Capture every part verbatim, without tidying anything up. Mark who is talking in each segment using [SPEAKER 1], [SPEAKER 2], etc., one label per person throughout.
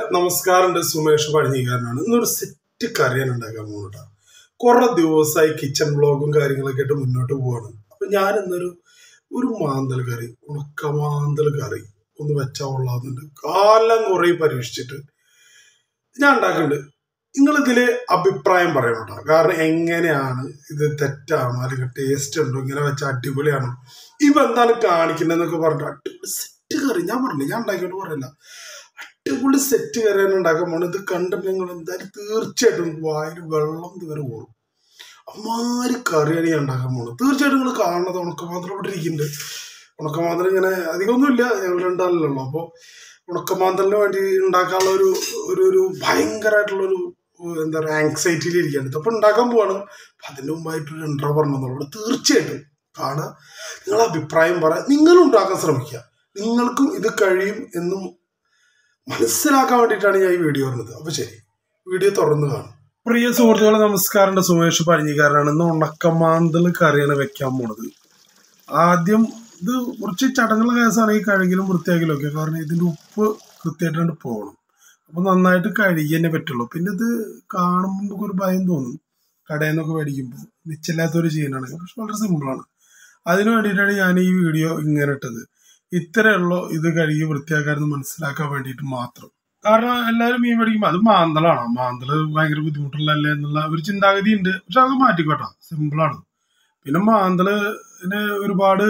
[SPEAKER 1] നമസ്കാരം. സുമേഷ് പഴഞ്ഞിക്കാരനാണ്. ഇന്നൊരു സെറ്റ് കറിയാണ് ഉണ്ടാക്കാൻ പോകുന്നത്. കുറെ ദിവസമായി കിച്ചൺ ബ്ലോഗും കാര്യങ്ങളൊക്കെ ആയിട്ട് മുന്നോട്ട് പോവാണ്. അപ്പൊ ഞാൻ ഇന്നൊരു ഒരു മാന്തൽ കറി, ഉണക്ക മാന്തൽ കറി ഒന്ന് വെച്ചാൽ കൊള്ളാവുന്നുണ്ട്. കാലം കുറെ പരീക്ഷിച്ചിട്ട് ഞാൻ ഉണ്ടാക്കുന്നുണ്ട്. നിങ്ങളിതില് അഭിപ്രായം പറയണം കേട്ടോ. കാരണം എങ്ങനെയാണ് ഇത്, തെറ്റാണോ അല്ലെങ്കിൽ ടേസ്റ്റ് ഉണ്ടോ, ഇങ്ങനെ വെച്ചാൽ അടിപൊളിയാണോ, ഇവ എന്താണ് കാണിക്കുന്നതെന്നൊക്കെ പറഞ്ഞിട്ട് അടിപൊളി സെറ്റ് കറി. ഞാൻ പറഞ്ഞില്ല, ഞാൻ ഉണ്ടാക്കിയിട്ട് പറയില്ല, അടിപൊളി സെറ്റ് കറിയാണ് ഉണ്ടാക്കാൻ പോകുന്നത്. ഇത് കണ്ടിട്ട് നിങ്ങൾ എന്തായാലും തീർച്ചയായിട്ടും വായിൽ വെള്ളം ഇതുവരെ ഓടും. അമ്മാതിരി കറിയാണ് ഞാൻ ഉണ്ടാക്കാൻ പോകുന്നത്. തീർച്ചയായിട്ടും നിങ്ങൾ കാണുന്നത് ഉണക്കമാന്തരം ഇവിടെ ഇരിക്കുന്നുണ്ട്. ഉണക്കമാന്തരം ഇങ്ങനെ അധികമൊന്നുമില്ല, ഞങ്ങൾ രണ്ടാളല്ലോ. അപ്പോൾ ഉണക്കമാന്തലിന് വേണ്ടി ഉണ്ടാക്കാനുള്ള ഒരു ഒരു ഒരു ഭയങ്കരമായിട്ടുള്ളൊരു എന്താ പറയുക ആങ്സൈറ്റിയിൽ ഇരിക്കുകയാണ്. അപ്പോൾ ഉണ്ടാക്കാൻ പോവാണ്. അതിൻ്റെ മുമ്പായിട്ടൊരു ഇൻട്രോ പറഞ്ഞോളൂ. തീർച്ചയായിട്ടും കാണുക, നിങ്ങളെ അഭിപ്രായം പറയാം. നിങ്ങളും ഉണ്ടാക്കാൻ ശ്രമിക്കുക, നിങ്ങൾക്കും ഇത് കഴിയും എന്നും മനസ്സിലാക്കാൻ വേണ്ടിയിട്ടാണ് ഞാൻ ഈ വീഡിയോ പറഞ്ഞത്. അപ്പോൾ ശരി, വീഡിയോ തുറന്ന് കാണും. പ്രിയ സുഹൃത്തുക്കളെ നമസ്കാരം. സുമേഷ് പഴഞ്ഞിക്കാരനാണ്. ഇന്ന് ഉണക്കമാന്തൽ കറിയാണ് വെക്കാൻ പോണത്. ആദ്യം ഇത് കുറച്ച് ചടങ്ങുള്ള കേസാണ് ഈ കഴുകിലും വൃത്തിയാക്കലും ഒക്കെ. കാരണം ഇതിൻ്റെ ഉപ്പ് കൃത്യമായിട്ടാണ് പോകണം. അപ്പോൾ നന്നായിട്ട് കഴുകി തന്നെ പറ്റുള്ളൂ. പിന്നെ ഇത് കാണുമ്പോൾ നമുക്ക് ഒരു ഭയം തോന്നും, കടയിൽ നിന്നൊക്കെ മേടിക്കുമ്പോൾ നിശ്ചയില്ലാത്തൊരു ചെയ്യാനാണെങ്കിൽ. പക്ഷെ വളരെ സിമ്പിളാണ്. അതിന് വേണ്ടിയിട്ടാണ് ഞാൻ ഈ വീഡിയോ ഇങ്ങനെ ഇട്ടത്. ഇത്രയുള്ളൂ ഇത് കഴുകി വൃത്തിയാക്കാനെന്ന് മനസ്സിലാക്കാൻ വേണ്ടിയിട്ട് മാത്രം. കാരണം എല്ലാവരും മീൻ മേടിക്കുമ്പോൾ അത് മാന്തലാണ്, മാന്തൽ ഭയങ്കര ബുദ്ധിമുട്ടുള്ളതല്ലേ എന്നുള്ള ഒരു ചിന്താഗതി ഉണ്ട്. പക്ഷെ അത് മാറ്റിക്കോട്ടോ, സിമ്പിളാണ്. പിന്നെ മാന്തലിന് ഒരുപാട്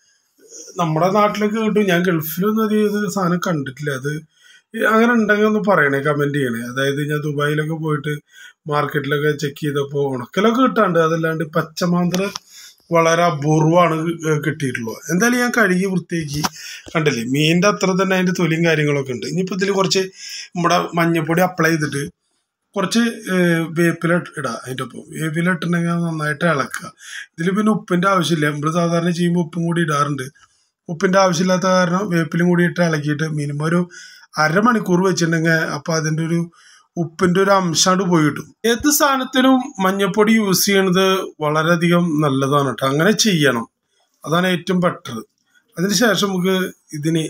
[SPEAKER 1] നമ്മുടെ നാട്ടിലൊക്കെ കിട്ടും. ഞാൻ ഗൾഫിലൊന്നും അധികം ഇത് സാധനം കണ്ടിട്ടില്ല. അത് അങ്ങനെ ഉണ്ടെങ്കിൽ ഒന്ന് പറയണേ, കമന്റ് ചെയ്യണേ. അതായത് ഞാൻ ദുബായിലൊക്കെ പോയിട്ട് മാർക്കറ്റിലൊക്കെ ചെക്ക് ചെയ്തപ്പോൾ ഉണക്കലൊക്കെ കിട്ടാണ്ട്, അതല്ലാണ്ട് പച്ചമാന്തൽ വളരെ അപൂർവമാണ് കിട്ടിയിട്ടുള്ളത്. എന്തായാലും ഞാൻ കഴുകി വൃത്തിയാക്കി. കണ്ടില്ലേ, മീനിൻ്റെ അത്ര തന്നെ അതിൻ്റെ തൊലിയും കാര്യങ്ങളൊക്കെ ഉണ്ട്. ഇനിയിപ്പോൾ ഇതിൽ കുറച്ച് നമ്മുടെ മഞ്ഞൾപ്പൊടി അപ്ലൈ ചെയ്തിട്ട് കുറച്ച് വേപ്പില ഇടുക. അതിൻ്റെ ഒപ്പം വേപ്പില ഇട്ടുണ്ടെങ്കിൽ നന്നായിട്ട് ഇളക്കുക. ഇതിൽ പിന്നെ ഉപ്പിൻ്റെ ആവശ്യമില്ല. നമ്മൾ സാധാരണ ചെയ്യുമ്പോൾ ഉപ്പും കൂടി ഇടാറുണ്ട്. ഉപ്പിൻ്റെ ആവശ്യമില്ലാത്ത കാരണം വേപ്പിലും കൂടി ഇട്ട് ഇളക്കിയിട്ട് മിനിമം ഒരു അരമണിക്കൂർ വെച്ചിട്ടുണ്ടെങ്കിൽ അപ്പോൾ അതിൻ്റെ ഒരു ഉപ്പിൻ്റെ ഒരു അംശാണ്ട് പോയി കിട്ടും. ഏത് സാധനത്തിനും മഞ്ഞൾപ്പൊടി യൂസ് ചെയ്യണത് വളരെയധികം നല്ലതാണ് കേട്ടോ. അങ്ങനെ ചെയ്യണം, അതാണ് ഏറ്റവും ബെറ്റർ. അതിനുശേഷം നമുക്ക് ഇതിന്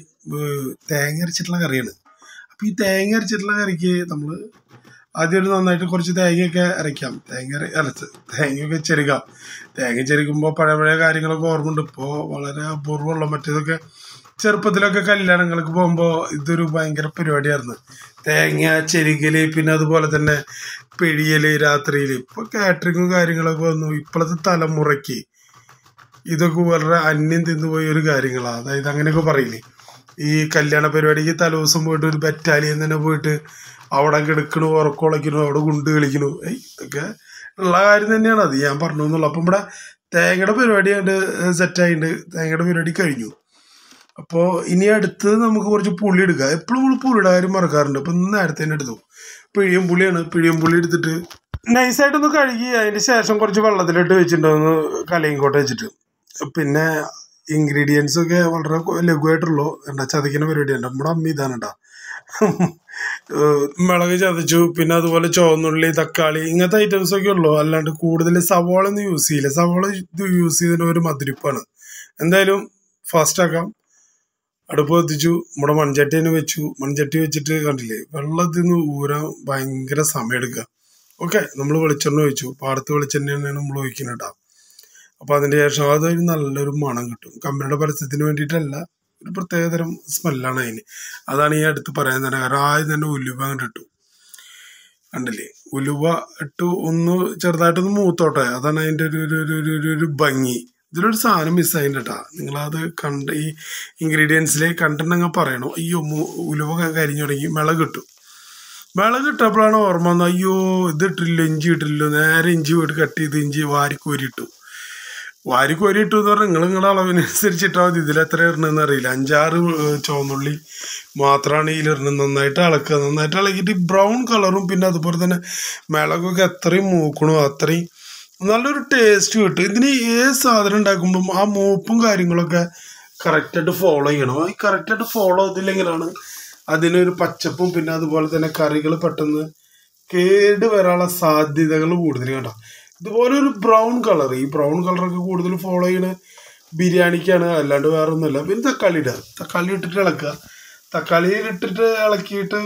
[SPEAKER 1] തേങ്ങ അരച്ചിട്ടുള്ള കറിയാണ്. അപ്പം ഈ തേങ്ങ അരച്ചിട്ടുള്ള കറിക്ക് നമ്മൾ ആദ്യം ഒരു നന്നായിട്ട് കുറച്ച് തേങ്ങയൊക്കെ അരയ്ക്കാം. തേങ്ങ അരച്ച് തേങ്ങയൊക്കെ ചെരുകാം. തേങ്ങ ചെരുക്കുമ്പോൾ പഴയ പഴയ കാര്യങ്ങളൊക്കെ ഓർമ്മയുണ്ട്. ഇപ്പോൾ വളരെ അപൂർവമുള്ള, മറ്റേതൊക്കെ ചെറുപ്പത്തിലൊക്കെ കല്യാണങ്ങൾക്ക് പോകുമ്പോൾ ഇതൊരു ഭയങ്കര പരിപാടിയായിരുന്നു, തേങ്ങ ചെരുകല്. പിന്നെ അതുപോലെ തന്നെ പിഴിയല് രാത്രിയിൽ. ഇപ്പോൾ കാറ്ററിങ്ങും കാര്യങ്ങളൊക്കെ വന്നു. ഇപ്പോഴത്തെ തലമുറയ്ക്ക് ഇതൊക്കെ വളരെ അന്യം തിന്നുപോയ ഒരു കാര്യങ്ങളാണ്. അതായത് അങ്ങനെയൊക്കെ പറയില്ലേ, ഈ കല്യാണ പരിപാടിക്ക് തലേദിവസം പോയിട്ട് ഒരു ബറ്റാലിയൻ തന്നെ പോയിട്ട് അവിടെ കിടക്കണു, ഉറക്കുളയ്ക്കണു, അവിടെ ഗുണ്ട് കളിക്കണു. ഇതൊക്കെ ഉള്ള കാര്യം തന്നെയാണ്. അത് ഞാൻ പറഞ്ഞു എന്നുള്ളൂ. അപ്പം ഇവിടെ തേങ്ങയുടെ പരിപാടി ആയിട്ട് സെറ്റായിട്ടുണ്ട്. തേങ്ങയുടെ പരിപാടി കഴിഞ്ഞു. അപ്പോൾ ഇനി അടുത്തത് നമുക്ക് കുറച്ച് പുളി എടുക്കുക. എപ്പോഴും നമ്മൾ പുളിയുടെ കാര്യം മറക്കാറുണ്ട്. അപ്പം ഇന്ന് നേരത്തെ തന്നെ എടുത്തു. പിഴിയും പുളിയാണ്. പിഴിയും പുളി എടുത്തിട്ട് നൈസായിട്ടൊന്ന് കഴുകി അതിന് ശേഷം കുറച്ച് വെള്ളത്തിലിട്ട് വെച്ചിട്ടുണ്ടോന്ന് കലയും കോട്ട വെച്ചിട്ട്. പിന്നെ ഇൻഗ്രീഡിയൻസ് ഒക്കെ വളരെ ലഘുവായിട്ടുള്ളൂ. എന്താ ചതയ്ക്കുന്ന പരിപാടിയാണ്. നമ്മുടെ അമ്മ ഇതാണ് കേട്ടോ. മുളക് ചതച്ചു. പിന്നെ അതുപോലെ ചുവന്നുള്ളി, തക്കാളി, ഇങ്ങനത്തെ ഐറ്റംസ് ഒക്കെ ഉള്ളൂ. അല്ലാണ്ട് കൂടുതൽ സവാള ഒന്നും യൂസ് ചെയ്യില്ല. സവാള ഇത് യൂസ് ചെയ്തതിന് ഒരു മധുരിപ്പാണ്. എന്തായാലും ഫാസ്റ്റ് ആക്കാം. അടുപ്പ് കത്തിച്ചു. നമ്മുടെ മൺചട്ടി തന്നെ വെച്ചു. മൺചട്ടി വെച്ചിട്ട് കണ്ടില്ലേ, വെള്ളത്തിൽ നിന്ന് ഊരാൻ ഭയങ്കര സമയം എടുക്കുക. ഓക്കെ, നമ്മൾ വെളിച്ചെണ്ണ ഒഴിച്ചു. പാടത്ത് വെളിച്ചെണ്ണയാണ് നമ്മൾ ഒഴിക്കുന്നത് കേട്ടോ. അപ്പോൾ അതിൻ്റെ ശേഷം അതൊരു നല്ലൊരു മണം കിട്ടും. കമ്പനിയുടെ പരസ്യത്തിന് വേണ്ടിയിട്ടല്ല, ഒരു പ്രത്യേകതരം സ്മെല്ലാണ് അതിന്. അതാണ് ഈ അടുത്ത് പറയാൻ തന്നെ. കാരണം ആദ്യം തന്നെ ഉലുവ അങ്ങോട്ട് ഇട്ടു. കണ്ടില്ലേ, ഉലുവ ഇട്ടു. ഒന്ന് ചെറുതായിട്ടൊന്ന് മൂത്തോട്ടെ. അതാണ് അതിൻ്റെ ഒരു ഒരു ഒരു ഒരു ഭംഗി. ഇതിലൊരു സാധനം മിസ്സായിട്ട് കേട്ടാ. നിങ്ങളത് കണ്ട് ഈ ഇൻഗ്രീഡിയൻസിൽ കണ്ടിട്ടുണ്ടെങ്കിൽ പറയണോ, അയ്യോ ഉലുവ കരിഞ്ഞു തുടങ്ങി. മിളക് ഇട്ടു. മിളക് ഇട്ടപ്പോഴാണ് ഓർമ്മ വന്നത്, അയ്യോ ഇത് ഇട്ടില്ലോ, ഇഞ്ചി ഇട്ടില്ലോ. നേരെ ഇഞ്ചി പോയിട്ട് കട്ട് ചെയ്ത് ഇഞ്ചി വാരിക്കോരിട്ടു. വാരിക്കോരിട്ടു എന്ന് പറഞ്ഞാൽ നിങ്ങൾ നിങ്ങളുടെ അളവിനനുസരിച്ചിട്ടാൽ മതി. ഇതിലെത്ര ഇടണമെന്ന് അറിയില്ല. അഞ്ചാറ് ചുവന്നുള്ളി മാത്രമാണ് ഇതിലിടണം. നന്നായിട്ട് ഇളക്കുക. നന്നായിട്ട് ഇളക്കിയിട്ട് ബ്രൗൺ കളറും പിന്നെ അതുപോലെ തന്നെ മിളകൊക്കെ എത്രയും മൂക്കണോ അത്രയും നല്ലൊരു ടേസ്റ്റ് കിട്ടും. ഇതിന് ഏത് സാധനം ഉണ്ടാക്കുമ്പം ആ മൂപ്പും കാര്യങ്ങളൊക്കെ കറക്റ്റായിട്ട് ഫോളോ ചെയ്യണം. ഈ കറക്റ്റായിട്ട് ഫോളോ ചെയ്തില്ലെങ്കിലാണ് അതിനൊരു പച്ചപ്പും പിന്നെ അതുപോലെ തന്നെ കറികൾ പെട്ടെന്ന് കേട് വരാനുള്ള സാധ്യതകൾ കൂടുതൽ. കേട്ടോ, ഇതുപോലെ ഒരു ബ്രൗൺ കളർ, ഈ ബ്രൗൺ കളറൊക്കെ കൂടുതൽ ഫോളോ ചെയ്യണ ബിരിയാണിക്കാണ്, അല്ലാണ്ട് വേറെ ഒന്നുമില്ല. പിന്നെ തക്കാളി ഇടുക. തക്കാളി ഇട്ടിട്ട് ഇളക്കുക. തക്കാളി ഇട്ടിട്ട് ഇളക്കിയിട്ട്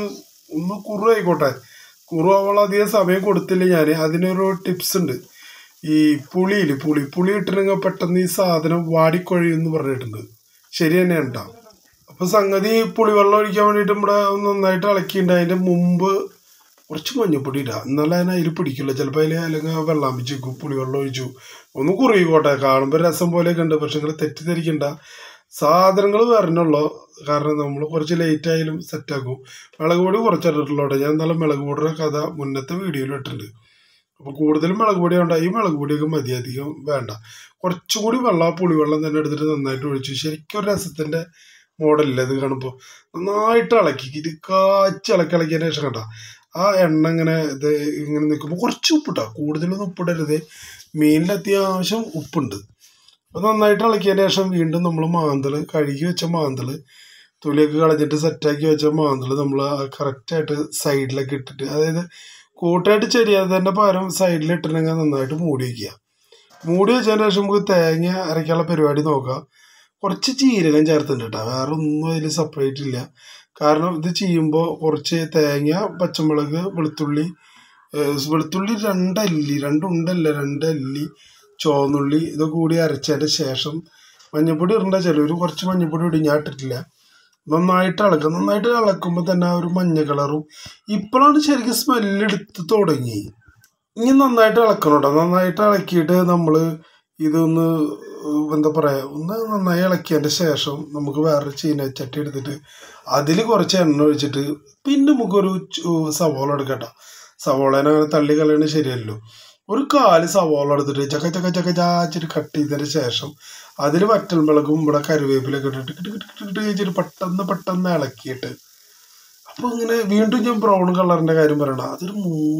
[SPEAKER 1] ഒന്ന് കുറു ആയിക്കോട്ടെ. കുറു ആവാൻ അധികം സമയം കൊടുത്തില്ല ഞാൻ. അതിനൊരു ടിപ്സ് ഉണ്ട്. ഈ പുളിയിൽ പുളി പുളി ഇട്ടിട്ടുണ്ടെങ്കിൽ പെട്ടെന്ന് ഈ സാധനം വാടിക്കൊഴിയെന്ന് പറഞ്ഞിട്ടുണ്ട്. ശരി തന്നെയാണ് കേട്ടോ. അപ്പോൾ സംഗതി പുളിവെള്ളം ഒഴിക്കാൻ വേണ്ടിയിട്ട് ഇവിടെ നന്നായിട്ട് ഇളക്കിയിട്ടുണ്ട്. അതിൻ്റെ മുമ്പ് കുറച്ച് മഞ്ഞപ്പൊടി ഇടുക, എന്നാലും അതിന് അതിൽ പിടിക്കില്ല. ചിലപ്പോൾ അതിൽ അല്ലെങ്കിൽ വെള്ളം വെച്ച് വെക്കും. പുളിവെള്ളം ഒഴിച്ചു ഒന്ന് കുറുകിക്കോട്ടെ. കാണുമ്പോൾ രസം പോലെയൊക്കെ ഉണ്ട്, പക്ഷെ നിങ്ങൾ തെറ്റിദ്ധരിക്കണ്ട. സാധനങ്ങൾ വരണുള്ളൂ. കാരണം നമ്മൾ കുറച്ച് ലേറ്റ് ആയാലും സെറ്റാക്കും. മുളക് പൊടി കുറച്ചിട്ടുള്ളൂ. ഞാൻ എന്നാലും മുളക് പൊടിയുടെ കഥ മുന്നത്തെ വീഡിയോയിൽ ഇട്ടിട്ടുണ്ട്. അപ്പോൾ കൂടുതലും മുളക് പൊടി വേണ്ട. ഈ മുളക് പൊടിയൊക്കെ മതി, അധികം വേണ്ട. കുറച്ചുകൂടി വെള്ളം പുളിവെള്ളം തന്നെ എടുത്തിട്ട് നന്നായിട്ട് ഒഴിച്ചു. ശരിക്കും ഒരു രസത്തിൻ്റെ മോഡലില്ല ഇത് കാണുമ്പോൾ. നന്നായിട്ട് ഇളക്കി ഇത് കാച്ചി ഇളക്കി ഇളക്കിയതിന് ശേഷം കണ്ട ആ എണ്ണ ഇങ്ങനെ ഇത് ഇങ്ങനെ നിൽക്കുമ്പോൾ കുറച്ച് ഉപ്പിട്ടാ, കൂടുതലൊന്നും ഉപ്പിടരുത്. മീനിൽ അത്യാവശ്യം ഉപ്പുണ്ട്. അപ്പോൾ നന്നായിട്ട് ഇളക്കിയതിന് ശേഷം വീണ്ടും നമ്മൾ മാന്തൾ കഴുകി വെച്ച മാന്തൾ തൊലിയൊക്കെ കളഞ്ഞിട്ട് സെറ്റാക്കി വെച്ച മാന്തൾ നമ്മൾ കറക്റ്റായിട്ട് സൈഡിലൊക്കെ ഇട്ടിട്ട്, അതായത് കൂട്ടായിട്ട് ചെരിയാത്തതിൻ്റെ പകരം സൈഡിൽ ഇട്ടിട്ടുണ്ടെങ്കിൽ നന്നായിട്ട് മൂടി വയ്ക്കുക. മൂടി വെച്ചതിന് ശേഷം നമുക്ക് തേങ്ങ അരയ്ക്കാനുള്ള പരിപാടി നോക്കാം. കുറച്ച് ജീരകം ചേർത്തിട്ടുണ്ട് കേട്ടോ, വേറെ ഒന്നും അതിൽ സെപ്പറേറ്റ് ഇല്ല. കാരണം ഇത് ചെയ്യുമ്പോൾ കുറച്ച് തേങ്ങ, പച്ചമുളക്, വെളുത്തുള്ളി വെളുത്തുള്ളി രണ്ടല്ലി രണ്ടുണ്ടല്ല രണ്ടല്ലി ചുവന്നുള്ളി ഇതൊക്കെ കൂടി അരച്ചതിന് ശേഷം മഞ്ഞൾപ്പൊടി ഇടേണ്ട. ചിലവർ കുറച്ച് മഞ്ഞൾപ്പൊടി ഇടും, ഞാൻ ഇട്ടിട്ടില്ല. നന്നായിട്ട് ഇളക്കുക. നന്നായിട്ട് ഇളക്കുമ്പോൾ തന്നെ ആ ഒരു മഞ്ഞ കളറും ഇപ്പോഴാണ് ശരിക്കും സ്മെല്ലെടുത്ത് തുടങ്ങി. ഇനി നന്നായിട്ട് ഇളക്കണം കേട്ടോ. നന്നായിട്ട് ഇളക്കിയിട്ട് നമ്മൾ ഇതൊന്ന് എന്താ പറയുക, ഒന്ന് നന്നായി ഇളക്കിയതിൻ്റെ ശേഷം നമുക്ക് വേറൊരു ചീനച്ചട്ടി എടുത്തിട്ട് അതിൽ കുറച്ച് എണ്ണ ഒഴിച്ചിട്ട് പിന്നെ നമുക്കൊരു സവോള എടുക്കട്ടോ. സവോളേനെ അങ്ങനെ തള്ളി കളയണത് ശരിയല്ലോ. ഒരു കാല് സവോള എടുത്തിട്ട് ചക്ക ചക്ക ചക്ക ചാച്ചിട്ട് കട്ട് ചെയ്തതിന് ശേഷം അതിൽ വറ്റൽമുളകും ഇവിടെ കറിവേപ്പിലൊക്കെ ഇട്ടിട്ട് കിട്ട് കിട്ട് കിട്ട് കഴിച്ചിട്ട് പെട്ടെന്ന് പെട്ടെന്ന് ഇളക്കിയിട്ട്, അപ്പോൾ ഇങ്ങനെ വീണ്ടും ഞാൻ ബ്രൗൺ കളറിൻ്റെ കാര്യം പറയണം. അതൊരു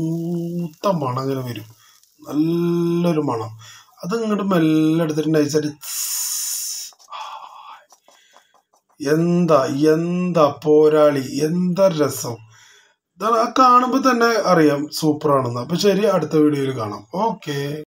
[SPEAKER 1] മൂത്ത മണം അങ്ങനെ വരും, നല്ലൊരു മണം. അത് ഇങ്ങോട്ട് മെല്ലെ എടുത്തിട്ട് നൈസായിട്ട് എന്താ എന്താ പോരാളി, എന്താ രസം. ഇതാണ് ആ കാണുമ്പോൾ തന്നെ അറിയാം സൂപ്പറാണെന്ന്. അപ്പം ശരി, അടുത്ത വീഡിയോയിൽ കാണാം. ഓക്കെ.